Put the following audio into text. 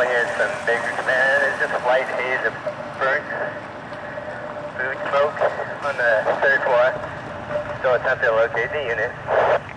here from Baker Command. There's just a slight haze of burnt food smoke on the third floor. Still attempting to locate the unit.